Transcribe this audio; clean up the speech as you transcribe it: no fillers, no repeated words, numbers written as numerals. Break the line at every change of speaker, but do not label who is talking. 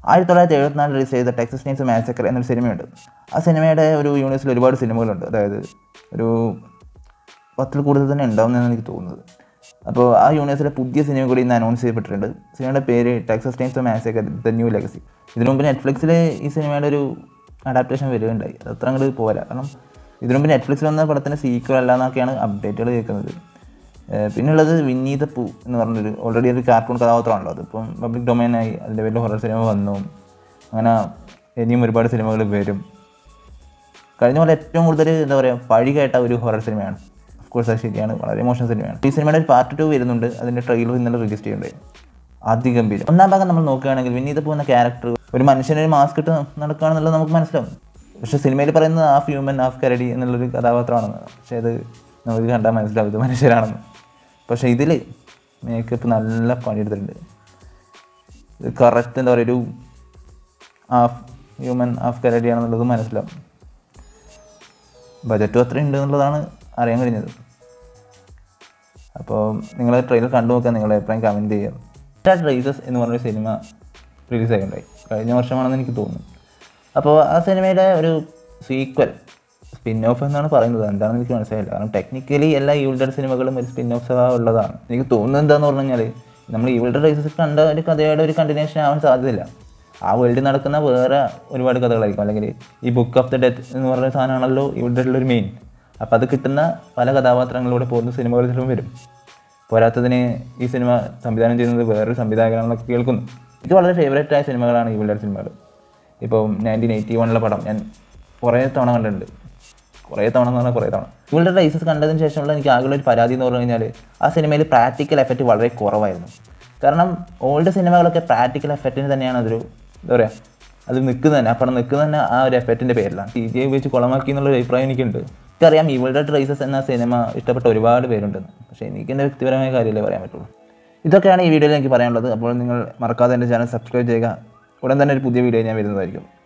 1974 release ചെയ്ത Texas Chainsaw മാസക്കർ എന്നൊരു സിനിമയുണ്ട്. ആ സിനിമയുടെ ഒരു യൂണിവേഴ്സിൽ ഒരുപാട് സിനിമകളുണ്ട്. അതായത് ഒരു 10 കൂടുതൽ തന്നെ ഉണ്ടാവുമെന്നാണ് എനിക്ക് തോന്നുന്നത്. അപ്പോൾ ആ യൂണിവേഴ്സിലെ പുതിയ സിനിമ കൂടി ഇന്ന് അനൗൺസ് ചെയ്യപ്പെട്ടിട്ടുണ്ട്. സിനിമയുടെ പേര് Texas Chainsaw Massacre The New Legacy. ഇതിനു മുമ്പ് നെറ്റ്ഫ്ലിക്സിൽ ഈ സിനിമയുടെ ഒരു അഡാപ്റ്റേഷൻ വരികയുണ്ടായി. അത് അത്ര അങ്ങോട്ട് പോരാ. കാരണം ഇതിനു മുമ്പ് നെറ്റ്ഫ്ലിക്സിൽ വന്ന പടത്തിന് സീക്വൽ അല്ല എന്നൊക്കെയാണ് അപ്ഡേറ്റുകൾ കേൾക്കുന്നത്. പിന്നുള്ളത് വിന്നി ദ പൂ എന്ന് പറഞ്ഞൊരു ഓൾറെഡി ഒരു കാർട്ടൂൺ കഥാപാത്രമാണല്ലോ. അതിപ്പം പബ്ലിക് ഡൊമൈനായി. അതിൻ്റെ വലിയ ഹൊറർ സിനിമ വന്നു. അങ്ങനെ ഇനിയും ഒരുപാട് സിനിമകൾ വരും. കഴിഞ്ഞ പോലെ ഏറ്റവും കൂടുതൽ എന്താ പറയുക പഴി കേട്ട ഒരു ഹൊറർ സിനിമയാണ്. ഓഫ്കോഴ്സ് അത് ശരിയാണ്, വളരെ മോശം സിനിമയാണ്. ഈ സിനിമയുടെ ഒരു പാർട്ട് 2 വരുന്നുണ്ട്. അതിൻ്റെ ട്രെയിലർ ഇന്നലെ റിലീസ് ചെയ്യുന്നുണ്ടായി. അതിഗംഭീരം. ഒന്നാം ഭാഗം നമ്മൾ നോക്കുകയാണെങ്കിൽ വിന്നി ദ പൂ എന്ന ക്യാരക്ടർ ഒരു മനുഷ്യനൊരു മാസ്ക് ഇട്ട് നടക്കുകയാണെന്നുള്ളത് നമുക്ക് മനസ്സിലാവും. പക്ഷേ സിനിമയിൽ പറയുന്നത് ഹാഫ് ഹ്യൂമൻ ഹാഫ് കരടി എന്നുള്ളൊരു കഥാപാത്രമാണെന്ന്. പക്ഷേ അത് നമുക്ക് കണ്ടാൽ മനസ്സിലാവും ഇത് മനുഷ്യരാണെന്ന്. പക്ഷേ ഇതിൽ മേക്കപ്പ് നല്ല പണിയെടുത്തിട്ടുണ്ട്. ഇത് കറക്റ്റ് എന്താ പറയുക ഒരു ഹാഫ് ഹ്യൂമൻ ഹാഫ് കരടിയാണെന്നുള്ളത് മനസ്സിലാവും. ബജറ്റും അത്രയും ഉണ്ട് എന്നുള്ളതാണ് അറിയാൻ കഴിഞ്ഞത്. അപ്പോൾ നിങ്ങൾ ട്രെയിലർ കണ്ടു നോക്കുക, നിങ്ങളുടെ അഭിപ്രായം കമൻറ്റ് ചെയ്യുക. റൈസസ് എന്ന് പറഞ്ഞൊരു സിനിമ റിലീസ് ആയിട്ടുണ്ടായി. കഴിഞ്ഞ വർഷമാണെന്ന് എനിക്ക് തോന്നുന്നു. അപ്പോൾ ആ സിനിമയുടെ ഒരു സീക്വൽ സ്പിൻ ഓഫ് എന്നാണ് പറയുന്നത്. എന്താണെന്ന് എനിക്ക് മനസ്സിലായില്ല. കാരണം ടെക്നിക്കലി എല്ലാ ഈവിൾ ഡെഡ് സിനിമകളും ഒരു സ്പിൻ ഓഫ് ഉള്ളതാണ്. എനിക്ക് തോന്നുന്നത് എന്താണെന്ന് പറഞ്ഞു കഴിഞ്ഞാൽ നമ്മൾ ഈവിൾ ഡെഡ് റൈസസ് കണ്ട ഒരു കഥയുടെ ഒരു കണ്ടിന്യൂഷൻ ആവാൻ സാധ്യതയില്ല. ആ വേൾഡിൽ നടക്കുന്ന വേറെ ഒരുപാട് കഥകളായിരിക്കും. അല്ലെങ്കിൽ ഈ ബുക്ക് ഓഫ് ദ ഡെത്ത് എന്ന് പറയുന്ന സാധനമാണല്ലോ ഈവിൾ ഡെഡിലൊരു മെയിൻ. അപ്പോൾ അത് കിട്ടുന്ന പല കഥാപാത്രങ്ങളിലൂടെ പോകുന്ന സിനിമകളിലും വരും. പോരാത്തതിന് ഈ സിനിമ സംവിധാനം ചെയ്യുന്നത് വേറൊരു സംവിധായകനാണെന്നൊക്കെ കേൾക്കുന്നു. എനിക്ക് വളരെ ഫേവറേറ്റ് ആയ സിനിമകളാണ് ഈവിൾ ഡെഡ് സിനിമകൾ. ഇപ്പോൾ 1981 പടം ഞാൻ കുറേ തവണ കണ്ടിട്ടുണ്ട്. കുറേ തവണ എന്ന് പറഞ്ഞാൽ കുറേ തവണ. ഈവിൾ ഡെഡ് റൈസസ് കണ്ടതിന് ശേഷമുള്ള എനിക്ക് ആകെയുള്ള ഒരു പരാതി എന്ന് പറഞ്ഞു കഴിഞ്ഞാൽ ആ സിനിമയിൽ പ്രാക്ടിക്കൽ എഫക്റ്റ് വളരെ കുറവായിരുന്നു. കാരണം ഓൾഡ് സിനിമകളൊക്കെ പ്രാക്ടിക്കൽ എഫക്റ്റിന് തന്നെയാണ് അതൊരു എന്താ പറയുക അത് നിൽക്കുന്നത് തന്നെ. ആ പടം നിൽക്കുന്നത് തന്നെ ആ ഒരു എഫക്റ്റിൻ്റെ പേരിലാണ്. CGI ഉപയോഗിച്ച് കുളമാക്കി എന്നുള്ളൊരു അഭിപ്രായം എനിക്കുണ്ട്. എനിക്കറിയാം ഈവിൾ ഡെഡ് റൈസസ് എന്ന സിനിമ ഇഷ്ടപ്പെട്ട ഒരുപാട് പേരുണ്ടെന്ന്. പക്ഷേ എനിക്കെൻ്റെ വ്യക്തിപരമായ കാര്യമല്ലേ പറയാൻ പറ്റുള്ളൂ. ഇതൊക്കെയാണ് ഈ വീഡിയോയിൽ എനിക്ക് പറയാനുള്ളത്. അപ്പോൾ നിങ്ങൾ മറക്കാതെ എൻ്റെ ചാനൽ സബ്സ്ക്രൈബ് ചെയ്യുക. ഉടൻ തന്നെ ഒരു പുതിയ വീഡിയോ ഞാൻ വരുന്നതായിരിക്കും.